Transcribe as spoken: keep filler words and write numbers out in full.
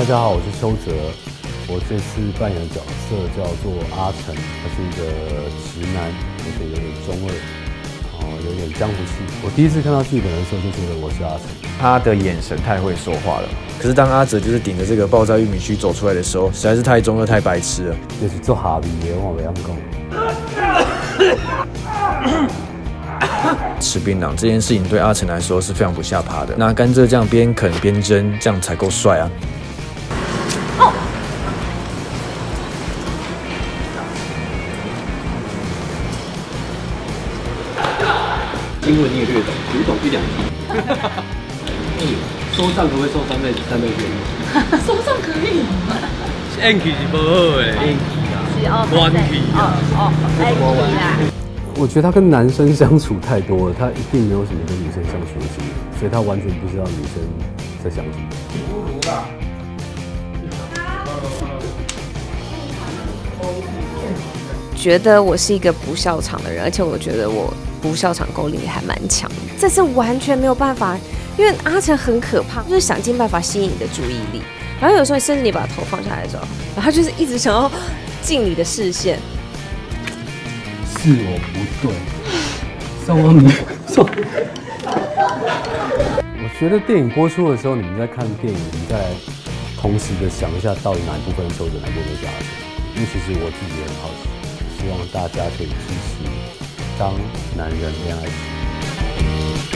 家好，我是邱泽。我这次扮演的角色叫做阿成，他是一个直男，而且有点中二，哦，有点江湖气。我第一次看到剧本的时候就觉得我是阿成， 他的眼神太会说话了。可是当阿哲就是顶着这个爆炸玉米须走出来的时候，实在是太中二、太白痴了。 就是做哈比的，我不要讲。 吃槟榔这件事情对阿成来说是非常不下趴的。拿甘蔗酱边啃边蒸，这样才够帅啊！哦， 英文你也略懂，读懂一两题。嗯，收账可不可以收三倍三倍券？ 收账可以吗？ 运气是不好的，运气啊， 是哦， 运气啊， 哦哦，运气啦。 我觉得他跟男生相处太多了，他一定没有什么跟女生相处的经验，所以他完全不知道女生在想什么。 觉得我是一个不笑场的人，而且我觉得我不笑场功力还蛮强的。这次完全没有办法，因为阿成很可怕，就是想尽办法吸引你的注意力，然后有时候甚至你把头放下来的时候，然后他就是一直想要进你的视线。 是我不对，送我你送。我觉得电影播出的时候，你们在看电影，你们再同时的想一下，到底哪一部分是邱泽，哪一部分是阿成？因为其实我自己也很好奇，希望大家可以支持《当男人恋爱时》。